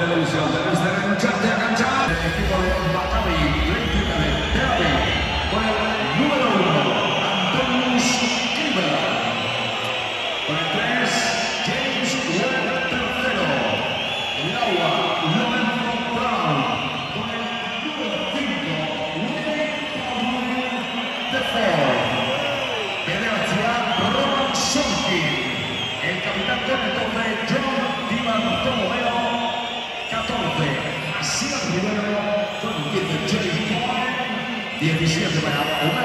devolución desde el enganche a cancha. El equipo de Maccabi, réplica de Tel Aviv, con el número 1, Antonius Kiber. Con el 3, James Webb tercero. El agua, Lorenzo Brown. Con el número 5, William Defoe. Venezia, Roman Sonkin. El capitán con el 12, John Di Bartolomeo. 14, Asier Rivero. Con el 15, Jerry Cohen. 17 para